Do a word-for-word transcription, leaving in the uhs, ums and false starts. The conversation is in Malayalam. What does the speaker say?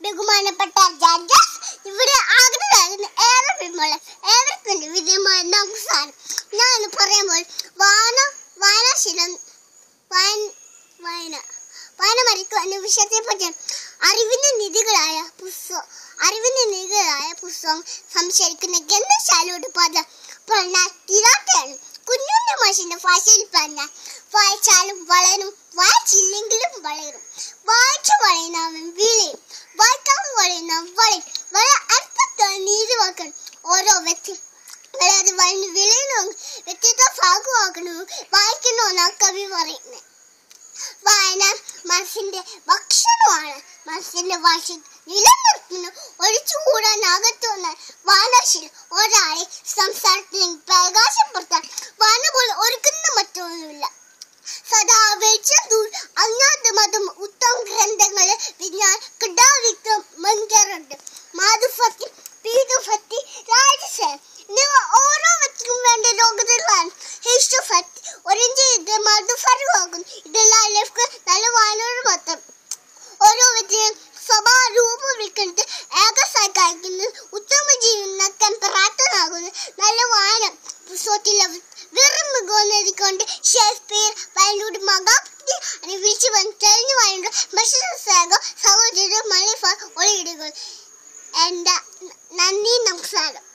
ബഹുമാനപ്പെട്ട ജഡ്ജസ്, ഇവിടെ ആഗ്രഹമാകുന്ന ഏറെ പിന്മുള്ള ഏവർക്കും വിജയമായ നമസ്കാരം. ഞാൻ ഇന്ന് പറയുമ്പോൾ വായന വായനാശീലം വായന വായന മരിക്കുക എന്ന വിഷയത്തെ പറ്റിയാണ്. അറിവിന്റെ നിധികളായ പുസ്തകം അറിവിന്റെ നിധികളായ പുസ്തകം സംശയിക്കുന്ന ഗ്രന്ഥശാലയോട് പദ പറഞ്ഞാൽ തീരാത്തയാണ്. കുഞ്ഞുണ്ണി മാഷിന്റെ ഭാഷയിൽ പറഞ്ഞാൽ വായിച്ചാലും വളരും, വായിച്ചില്ലെങ്കിലും വളരും. വായിച്ചു വളയുന്നവൻ വിളയും, വായിക്കാതെ വളയുന്നവൻ വളയും. വളരെ അർത്ഥത്തോടെ നീതി വാക്കണം. ഓരോ വ്യക്തി വളരെ വളർന്ന് വിളയണോ വ്യക്തിത്വ ഭാഗമാക്കണോ വായിക്കണമെന്നാണ് കവി പറയുന്നത്. വായന മനസ്സിന്റെ ഭക്ഷണമാണ്. മനസ്സിന്റെ ഭാഷ നിലനിർത്തുന്നു. ഒഴിച്ചുകൂടാനാകത്തുന്ന വായനാശീലം ഒരാളെ സംസാരത്തിന് പ്രകാശപ്പെടുത്താൻ വായന പോലെ ഒരുക്കുന്ന മറ്റൊന്നുമില്ല. സദാ വെളിച്ചം അജ്ഞാത മതം ഉത്തമ ഗ്രന്ഥങ്ങള് വിജ്ഞാൻ കിടാവിക്രം മഞ്ചറുണ്ട് മാധുഭക്തി പീതുഭക്തി രാജസേന എന്നിവ ഓരോ വ്യക്തിക്കും വേണ്ട ലോകത്തിലാണ്. ഹിഷ്ടഭക്തി ഒരഞ്ച് ഇത് മധുഫരമാകുന്നു. ഇതെല്ലാം ലഭിക്കാൻ നല്ല വായനയോട് മാത്രം. ഓരോ വ്യക്തിയും സ്വഭാവ രൂപവൽക്കരിക്കുന്നത് ഏകസായിക്കുന്നത് ഉത്തമ ജീവിതം നക്കാൻ പ്രാപ്തനാകുന്നു നല്ല വായന. പുസ്തകത്തിലെ വെറും മികവെന്നതിക്കൊണ്ട് ഷേക്സ്പിയർ വായനയുടെ മഹാഭക്തി വിളിച്ചു വന്ന് തെളിഞ്ഞു വായനയുടെ ഭക്ഷണ സഹോദരി മണിഫ ഒളിയിടുകൾ. എൻ്റെ നന്ദി, നമസ്കാരം.